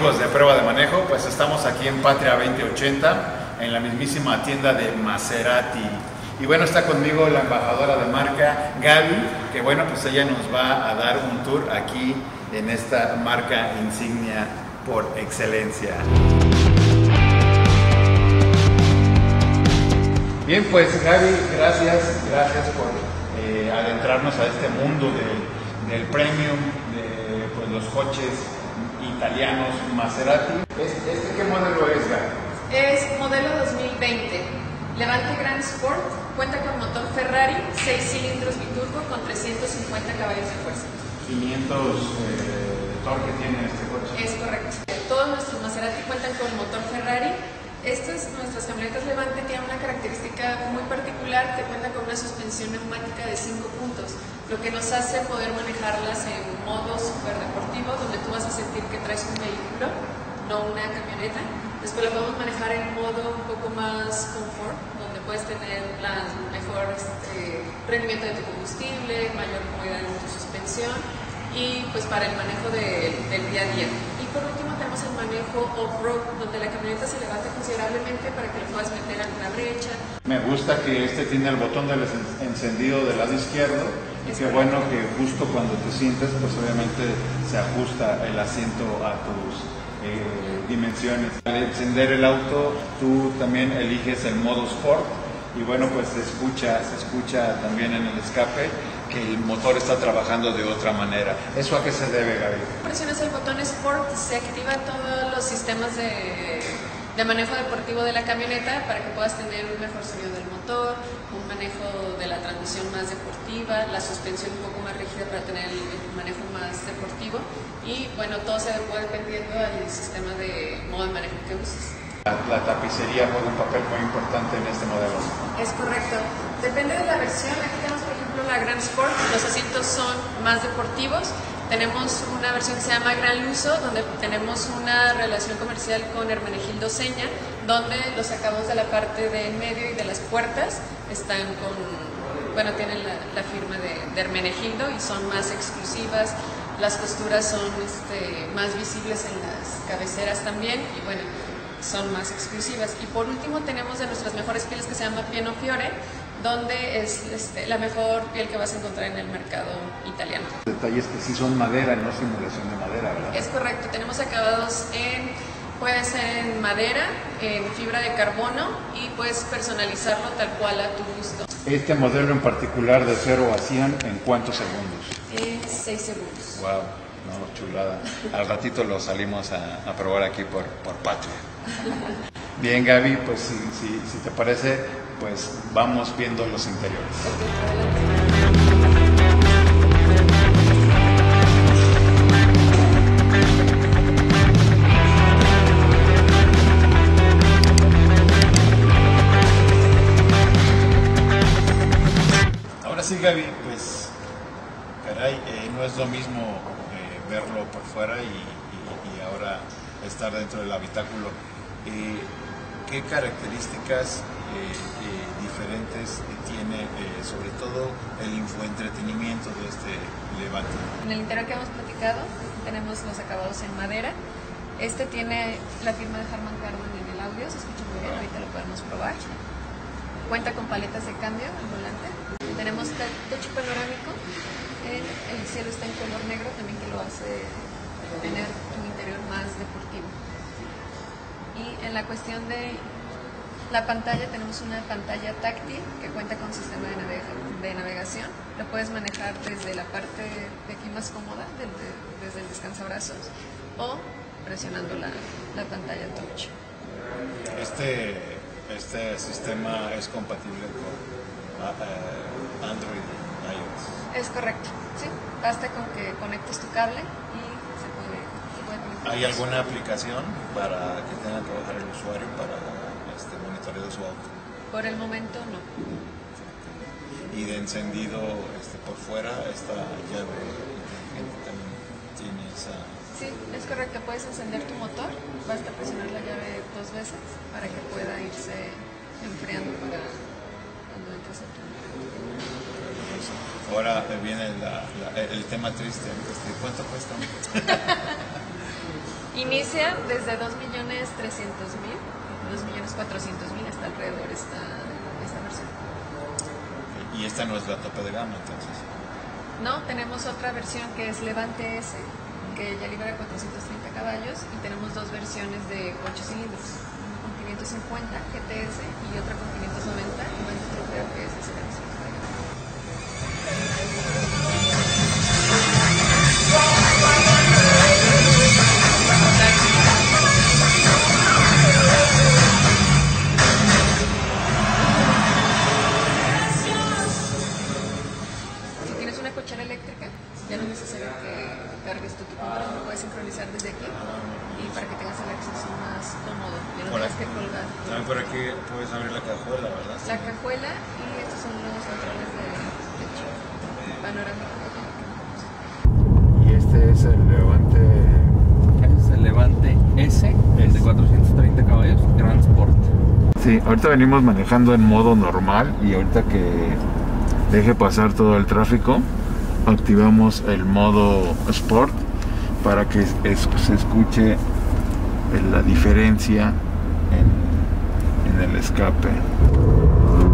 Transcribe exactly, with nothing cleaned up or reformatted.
amigos de Prueba de Manejo, pues estamos aquí en Patria veinte ochenta, en la mismísima tienda de Maserati. Y bueno, está conmigo la embajadora de marca, Gaby, que bueno, pues ella nos va a dar un tour aquí en esta marca insignia por excelencia. Bien, pues Gaby, gracias, gracias por eh, adentrarnos a este mundo de, del premium, de pues, los coches italianos Maserati. ¿Este, este qué modelo es, Gaby? Es modelo dos mil veinte, Levante Grand Sport, cuenta con motor Ferrari, seis cilindros biturbo con trescientos cincuenta caballos de fuerza. quinientos eh, de torque tiene este coche. Es correcto. Todos nuestros Maserati cuentan con motor Ferrari. Estas, nuestras camionetas Levante tienen una característica muy particular que cuenta con una suspensión neumática de cinco puntos, lo que nos hace poder manejarlas en modo super deportivo, donde tú vas a sentir que traes un vehículo, no una camioneta. Después la podemos manejar en modo un poco más confort, donde puedes tener la mejor este, rendimiento de tu combustible, mayor comodidad en tu suspensión y pues para el manejo de, del día a día. Y por último tenemos el manejo off-road, donde la camioneta se levanta considerablemente para que lo puedas meter en una brecha. Me gusta que este tiene el botón del encendido del lado izquierdo y qué bueno que justo cuando te sientes, pues obviamente se ajusta el asiento a tus eh, dimensiones. Al encender el auto, tú también eliges el modo Sport y bueno, pues se escucha, se escucha también en el escape que el motor está trabajando de otra manera. ¿Eso a qué se debe, Gaby? Presionas el botón Sport, se activan todos los sistemas de, de manejo deportivo de la camioneta para que puedas tener un mejor sonido del motor, un manejo de la transmisión más deportiva, la suspensión un poco más rígida para tener el, el manejo más deportivo y bueno, todo se adecua dependiendo del sistema de modo de manejo que uses. La, la tapicería juega un papel muy importante en este modelo. Es correcto. Depende de la versión. Aquí tenemos, por ejemplo, la Grand Sport. Los asientos son más deportivos. Tenemos una versión que se llama Gran Lusso, donde tenemos una relación comercial con Hermenegildo Seña, donde los acabados de la parte de en medio y de las puertas están con, bueno, tienen la, la firma de, de Hermenegildo y son más exclusivas. Las costuras son este, más visibles en las cabeceras también y bueno, son más exclusivas. Y por último tenemos de nuestras mejores pieles que se llama Pieno Fiore, donde es este, la mejor piel que vas a encontrar en el mercado italiano. Detalles que sí son madera, no simulación de madera, ¿verdad? Es correcto, tenemos acabados en, puede ser en madera, en fibra de carbono y puedes personalizarlo tal cual a tu gusto. Este modelo en particular de cero a cien, ¿en cuántos segundos? En seis segundos. Wow, no, chulada. Al ratito lo salimos a, a probar aquí por, por Patria. Bien, Gaby, pues si, si, si te parece, pues vamos viendo los interiores. Ahora sí, Gaby, pues caray, eh, no es lo mismo eh, verlo por fuera y, y, y ahora estar dentro del habitáculo. Eh, ¿Qué características eh, eh, diferentes tiene eh, sobre todo el infoentretenimiento de este Levante? En el interior que hemos platicado tenemos los acabados en madera. Este tiene la firma de Harman Kardon en el audio, se escucha muy bien, ahorita lo podemos probar. Cuenta con paletas de cambio al volante. Tenemos techo panorámico, el, el cielo está en color negro también que lo hace tener un interior más deportivo. Y en la cuestión de la pantalla tenemos una pantalla táctil que cuenta con sistema de, navega de navegación. Lo puedes manejar desde la parte de aquí más cómoda, desde, desde el descansabrazos, o presionando la, la pantalla touch. Este, este sistema es compatible con uh, Android y iOS. Es correcto, sí. Basta con que conectes tu cable y se puede, se puede conectar. ¿Hay alguna aplicación para que tenga que bajar el usuario para este monitoreo de su auto? Por el momento no. Y de encendido este, por fuera, esta llave inteligente también tiene esa... Sí, es correcto. Puedes encender tu motor, basta presionar la llave dos veces para que pueda irse enfriando para cuando entres a tu motor. Ahora viene la, la, el tema triste. Este, ¿cuánto cuesta? Inicia desde dos millones trescientos mil, dos millones cuatrocientos mil, hasta alrededor esta, esta versión. Y esta no es la tope de gama, entonces. No, tenemos otra versión que es Levante S, que ya libera cuatrocientos treinta caballos, y tenemos dos versiones de ocho cilindros, una con quinientos cincuenta G T S y otra con quinientos noventa, y más otro creo que es ese versión. Si tienes una cochera eléctrica, ya no es necesario que cargues tu control, lo puedes sincronizar desde aquí y para que tengas el acceso más cómodo, ya no tienes que colgar. También por aquí puedes abrir la cajuela, ¿verdad? La cajuela, y estos son los controles de techo panorámico. Y este es el Levante. Este es el Levante S, el de cuatrocientos treinta caballos, Transport. Sí, ahorita venimos manejando en modo normal y ahorita que deje pasar todo el tráfico, activamos el modo Sport para que es- es- se escuche la diferencia en, en el escape.